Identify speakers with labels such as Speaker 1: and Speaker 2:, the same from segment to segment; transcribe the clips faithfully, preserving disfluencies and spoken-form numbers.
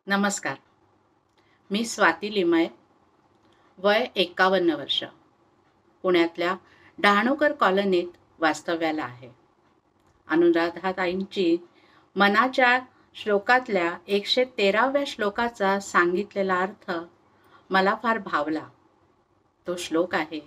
Speaker 1: नमस्कार. मी स्वाती लिमये, वय एकावन्न वर्ष, पुण्यातल्या डहाणूकर कॉलनीत वास्तव्याला आहे. अनुराधाताईंची मनाच्या श्लोकातल्या एकशे तेराव्या श्लोकाचा सांगितलेला अर्थ मला फार भावला. तो श्लोक आहे,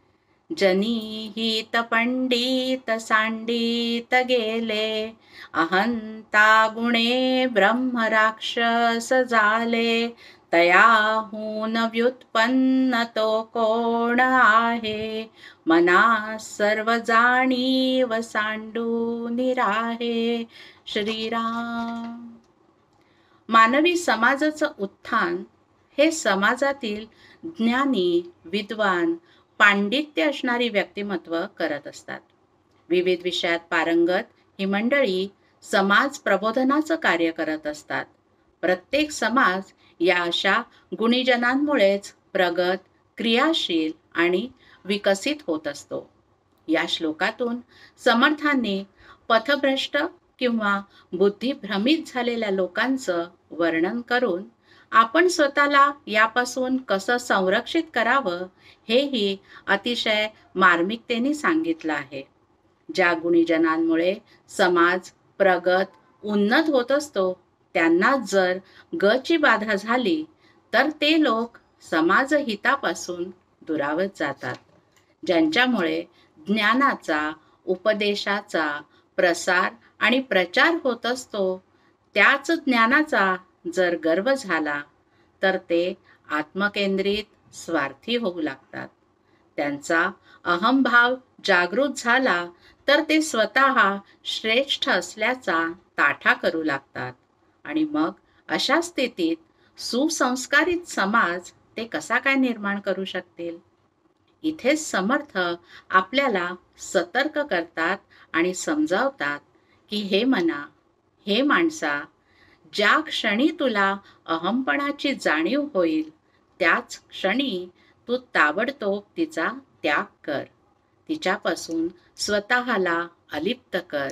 Speaker 1: जनी हित पंडित सांडित गेले, अहंता गुणे ब्रह्म राक्षस झाले, तयाहून व्युत्पन्न तो कोण आहे, मना सर्व जाणीव सांडून राहे. श्रीराम. मानवी समाजाचं उत्थान हे समाजातील ज्ञानी, विद्वान, पांडित्य असणारी व्यक्तिमत्व करत असतात. विविध विषयात पारंगत ही मंडळी समाज प्रबोधनाचं कार्य करत असतात. प्रत्येक समाज या अशा गुणीजनांमुळेच प्रगत, क्रियाशील आणि विकसित होत असतो. या श्लोकातून समर्थांनी पथभ्रष्ट किंवा बुद्धिभ्रमित झालेल्या लोकांचं वर्णन करून आपण स्वतःला यापासून कसं संरक्षित करावं हेही अतिशय मार्मिकतेने सांगितलं आहे. ज्या गुणीजनांमुळे समाज प्रगत, उन्नत होत असतो, त्यांना जर गची बाधा झाली तर ते लोक समाजहितापासून दुरावत जातात. ज्यांच्यामुळे ज्ञानाचा, उपदेशाचा प्रसार आणि प्रचार होत असतो, त्याच ज्ञानाचा जर गर्व झाला तर ते आत्मकेंद्रित, स्वार्थी होऊ लागतात. त्यांचा अहंभाव जागृत झाला तर ते स्वतः श्रेष्ठ असल्याचा ताठा करू लागतात आणि मग अशा स्थितीत सुसंस्कारित समाज ते कसा काय निर्माण करू शकतील. इथेच समर्थ आपल्याला सतर्क करतात आणि समजावतात की हे मना, हे माणसा, ज्या क्षणी तुला अहंपणाची जाणीव होईल त्याच क्षणी तू ताबडतोब तिचा त्याग कर, तिच्यापासून स्वतःला अलिप्त कर,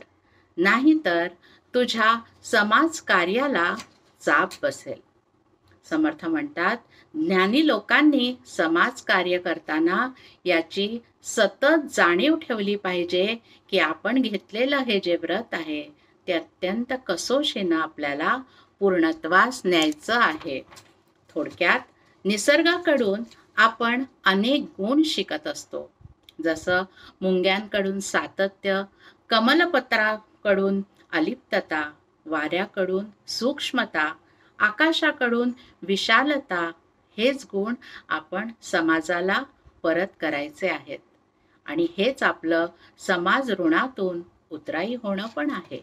Speaker 1: नाहीतर तुझ्या समाज कार्याला चाप बसेल. समर्थ म्हणतात, ज्ञानी लोकांनी समाज कार्य करताना याची सतत जाणीव ठेवली पाहिजे की आपण घेतलेलं हे जे व्रत आहे ते अत्यंत कसोशीनं आपल्याला पूर्णत्वास न्यायचं आहे. थोडक्यात निसर्गाकडून आपण अनेक गुण शिकत असतो. जसं मुंग्यांकडून सातत्य, कमलपत्राकडून अलिप्तता, वाऱ्याकडून सूक्ष्मता, आकाशाकडून विशालता, हेच गुण आपण समाजाला परत करायचे आहेत आणि हेच आपलं समाज ऋणातून उतराई होणं पण आहे.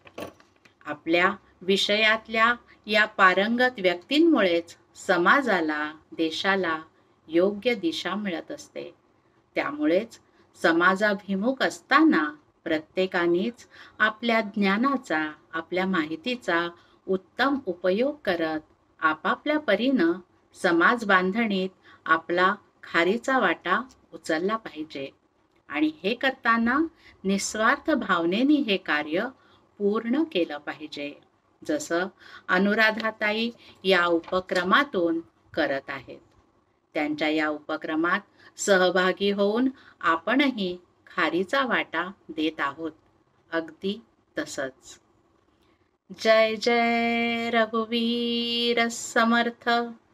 Speaker 1: आपल्या विषयातल्या या पारंगत व्यक्तींमुळेच समाजाला, देशाला योग्य दिशा मिळत असते. त्यामुळेच समाजाभिमुख असताना प्रत्येकानेच आपल्या ज्ञानाचा, आपल्या माहितीचा उत्तम उपयोग करत आपापल्या परीनं समाज बांधणीत आपला खारीचा वाटा उचलला पाहिजे आणि हे करताना निस्वार्थ भावनेने हे कार्य पूर्ण केलं पाहिजे, जसं अनुराधाताई या उपक्रमातून करत आहेत. त्यांच्या या उपक्रमात सहभागी होऊन आपणही खारीचा वाटा देत आहोत. अगदी तसंच. जय जय रघुवीर समर्थ.